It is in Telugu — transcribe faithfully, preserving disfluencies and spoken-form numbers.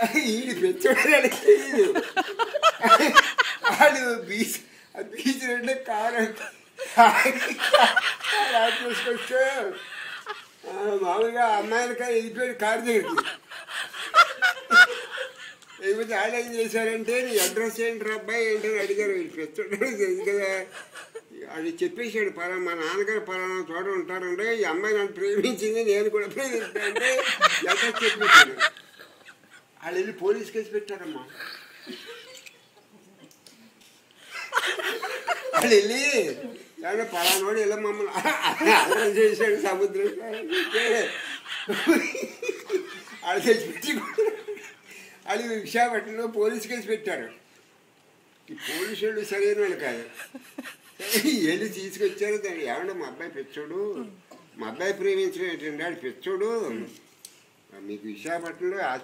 ఈడు పెంచడానికి తెలియదు. వాడు బీచ్ బీచ్ రెండే కారు తీసుకొచ్చా మామూలుగా అమ్మాయిలకి వెళ్ళిపోయాడు కారు దగ్గరికి. లేకపోతే వాళ్ళు ఏం చేశారంటే నీ అడ్రస్ ఏంటి అబ్బాయి ఏంటని అడిగారు. వీళ్ళు పెంచడానికి తెలుసు కదా. అది చెప్పేశాడు, పలానా మా నాన్నగారు పలానా చోట ఉంటారంటే ఈ అమ్మాయి నన్ను ప్రేమించింది నేను కూడా ప్రేమిస్తాను అంటే అడ్రస్ చెప్పేశాడు. వాళ్ళు వెళ్ళి పోలీస్ కేసు పెట్టారమ్మా. వాళ్ళు వెళ్ళి కానీ పలానోడు ఇలా మమ్మల్ని అర్థం చేశాడు సముద్రం వాళ్ళు తెచ్చి పెట్టి వాళ్ళు విశాఖపట్నంలో పోలీస్ కేసు పెట్టారు. ఈ పోలీసు వాళ్ళు సరైన వాళ్ళు కాదు. వెళ్ళి తీసుకొచ్చారు. దాన్ని ఏమన్నా మా అబ్బాయి పెచ్చోడు, మా అబ్బాయి ప్రేమించడం ఏంటంటే వాడు పెచ్చోడు, మీకు విశాఖపట్నంలో